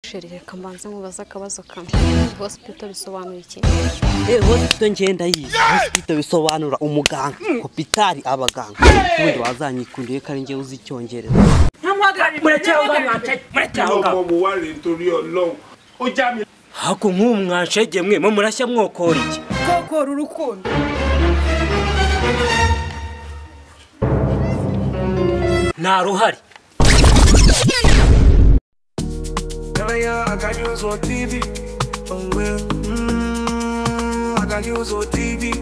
Sheri reka mbanze mubaza akabazo kamwe. Hospital bisobanura iki? Hospital ngenda yize. Hospital bisobanura umuganga. Hospital abaganga. Ubundi wazanyikundiye kari nge uzi icyongereza. Hako nk'umwanshege mwe mu murashya mwokora iki? Kokora urukundo. Nta ruhari. I got you on TV. Oh well, I got you on TV.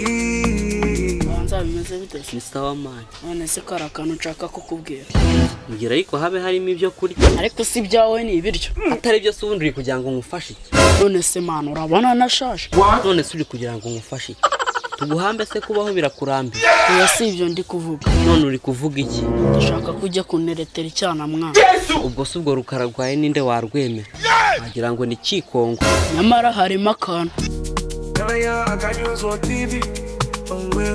Bimeze bite? Ni sawa man. None se kara kantu nshaka kukubwira. Ngira ariko habe harimo ibyo kurya. Ariko si byawe ni ibiryo. Atari byo se ubundi uri kugira ngo ngufashe iki? None se man urabona nashashe. None se uri kugira ngo ngufashe iki? Tuguhambe se kubaho birakurambi. Oya si ibyo ndi kuvuga. None uri kuvuga iki? Ndashaka kujya kuneretera icyana mwana. Ubwo se ubwo rukaragwaye ninde warwemera? Wagira ngo ni Kikongo. Nyamara harimo akantu. I got you on TV. Oh well,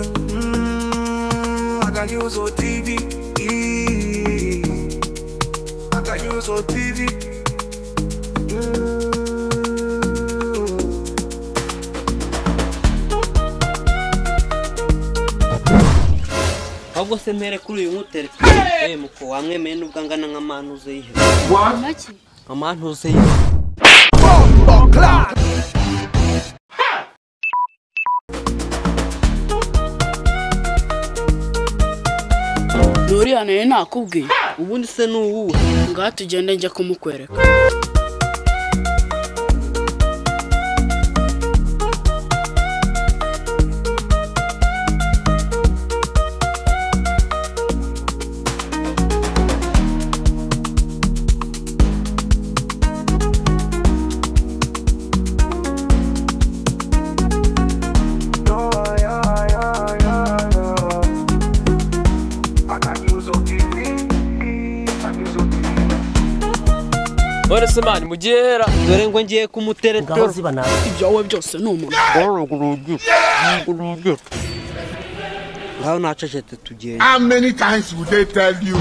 I got you on TV. I got you on TV. Ahubwo se mere kuri uyu mutere. Muko wamwemeye nubwo angana nk'amantuze yihe. Naki? Amantuze yihe. Nuri hano nakubwiye. Ubundi se nuwuwe. Ngaha tugende njye kumukwereka. Ore se mani mugihera. Dore ngo ngiye kumuteretera. Ngaho ziba nawe. Ibyawe byose ni umuntu. Ngaho nacecete tugende. How many times would they tell you?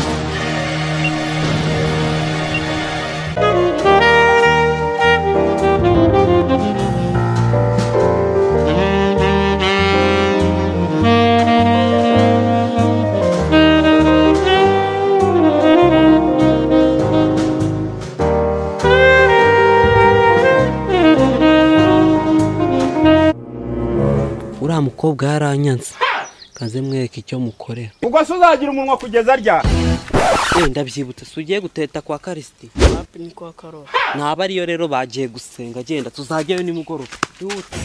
Uriya mukobwa yaranyanze. Kaze mwereke icyo mukorera. Ubwo se uzagira umunwa kugeza rya. Ndabyibutse se ugiye guteta kwa Kristi. Hapi ni kwa Karoli. Naba ariyo rero bagiye gusenga genda tuzajyayo nimugoroba. Yute.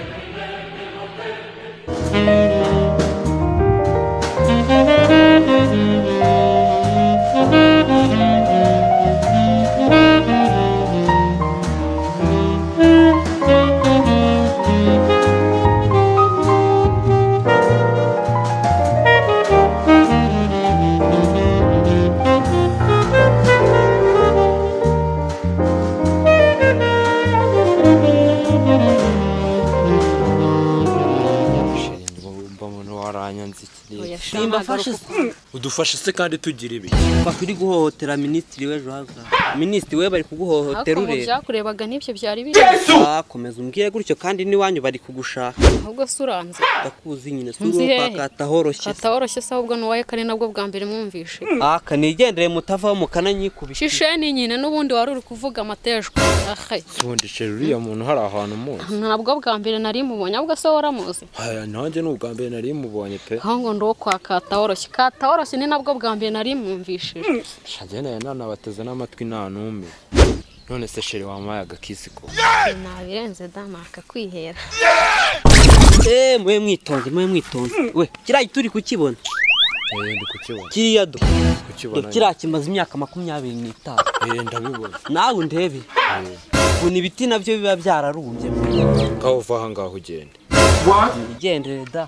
Udufashe se kandi tugira ibi. Bakuri guhohotera ministri wejo haza. Ministri we bari kuguhohotera ureba. Byakurebaga n'ibyo byari biri. Komeza umbwire gutyo kandi ni wanyu bari kugushaka. Ahubwo suranze. Ndakuzi nyine suru pakata horoshye. Katahoroshye se ahubwo nuwaye kare nabwo bwa mbere mwumvishe. Kanigendere mutava mu kananyikubisha. Shishe ni nyine nubundi wari uri kuvuga amatejwe. Sundi uriya muntu hari ahantu muzi. Ntabwo bwa mbere nari mubonye ahubwo se waramuzi. Nanjye n'ubwa mbere nari mubonye pe. Ahubwo ndo kwa katahoroshye. Katahoroshye ni nabwo bwa mbere nari mwumvishije. Shagena nabateze n'amatwi nta numwe. None se sheri wamaye agakisiko. Nabirenze damaka kwihera. Mwe mwitonze. We kirayi turi kukibona. Ndi kukibona. Kiriya do. Kukibona. Kiriya kimaze imyaka 25. Ndabibona. Nawe ndebe. Kuna ibiti navyo biba byararumbye. Ngaho uva aha ngaho ugende. Igendere da.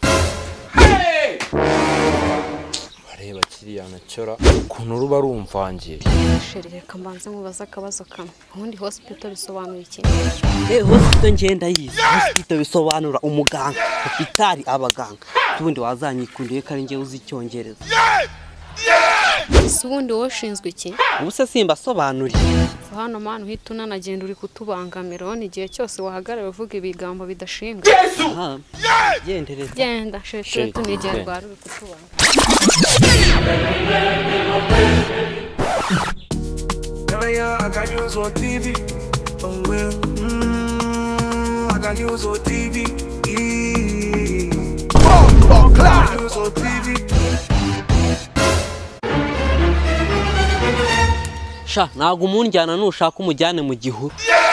Bareba kiriya nacyora kuntu ruba rumvangiye. Sheri reka mbanze mubaza akabazo kamwe. Ubundi hospital bisobanura iki? Hospital ngenda yize. Hospital bisobanura umuganga. Hospital abaganga. Ubundi wazanyikundiye kari nge uzi icyongereza. ese ubundi wowe ushinzwe iki? ubu se simbasobanuriye. Hano manu uhita unanagenda uri kutubangamira ubona igihe cyose wahagarara uvuga ibigambo bidashinga. Aha, gendereza. Genda sheshe tunigera rwari uri kutubangamira. I got news on TV. Oh well, I got news on TV. News on TV. Sha, ntago umunjyana nushaka umujyane mu gihuru.